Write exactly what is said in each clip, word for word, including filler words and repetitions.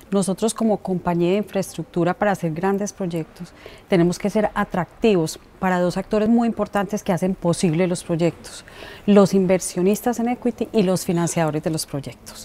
Nosotros como compañía de infraestructura para hacer grandes proyectos tenemos que ser atractivos para dos actores muy importantes que hacen posible los proyectos: los inversionistas en equity y los financiadores de los proyectos.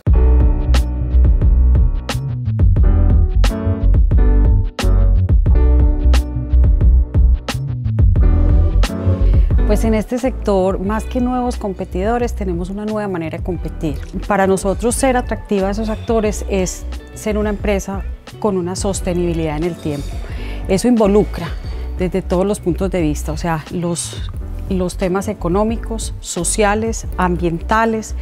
Pues en este sector, más que nuevos competidores, tenemos una nueva manera de competir. Para nosotros ser atractiva a esos actores es ser una empresa con una sostenibilidad en el tiempo. Eso involucra desde todos los puntos de vista, o sea, los, los temas económicos, sociales, ambientales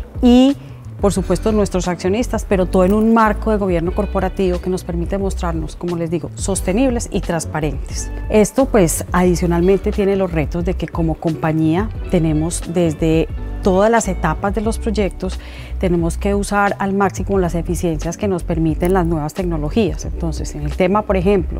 y por supuesto nuestros accionistas, pero todo en un marco de gobierno corporativo que nos permite mostrarnos, como les digo, sostenibles y transparentes. Esto pues adicionalmente tiene los retos de que como compañía tenemos desde todas las etapas de los proyectos, tenemos que usar al máximo las eficiencias que nos permiten las nuevas tecnologías. Entonces, en el tema, por ejemplo,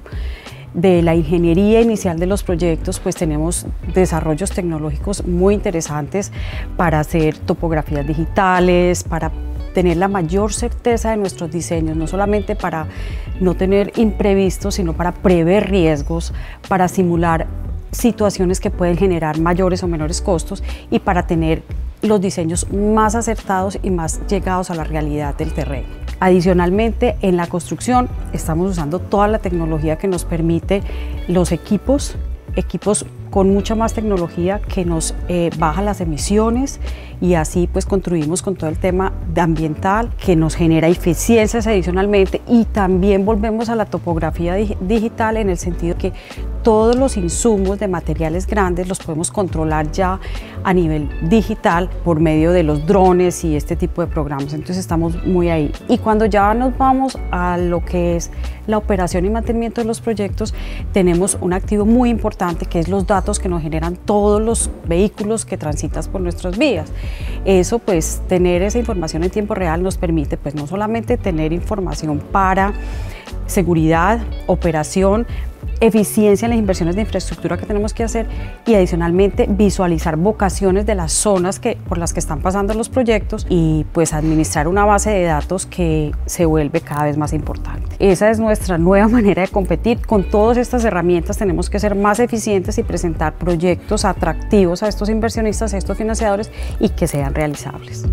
de la ingeniería inicial de los proyectos, pues tenemos desarrollos tecnológicos muy interesantes para hacer topografías digitales, para tener la mayor certeza de nuestros diseños, no solamente para no tener imprevistos, sino para prever riesgos, para simular situaciones que pueden generar mayores o menores costos y para tener los diseños más acertados y más llegados a la realidad del terreno. Adicionalmente, en la construcción estamos usando toda la tecnología que nos permite los equipos, equipos con mucha más tecnología que nos eh, baja las emisiones y así pues construimos con todo el tema ambiental que nos genera eficiencias adicionalmente, y también volvemos a la topografía dig digital en el sentido que todos los insumos de materiales grandes los podemos controlar ya a nivel digital por medio de los drones y este tipo de programas. Entonces estamos muy ahí. Y cuando ya nos vamos a lo que es la operación y mantenimiento de los proyectos, tenemos un activo muy importante que es los datos que nos generan todos los vehículos que transitan por nuestras vías. Eso pues tener esa información en tiempo real nos permite pues no solamente tener información para seguridad, operación, eficiencia en las inversiones de infraestructura que tenemos que hacer y adicionalmente visualizar vocaciones de las zonas que, por las que están pasando los proyectos y pues administrar una base de datos que se vuelve cada vez más importante. Esa es nuestra nueva manera de competir. Con todas estas herramientas tenemos que ser más eficientes y presentar proyectos atractivos a estos inversionistas, a estos financiadores y que sean realizables.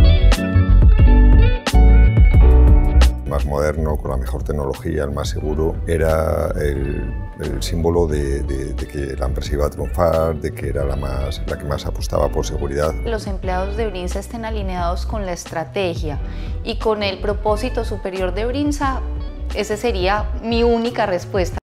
Más moderno, con la mejor tecnología, el más seguro, era el, el símbolo de, de, de que la empresa iba a triunfar, de que era la, más, la que más apostaba por seguridad. Los empleados de Brinsa estén alineados con la estrategia y con el propósito superior de Brinsa, esa sería mi única respuesta.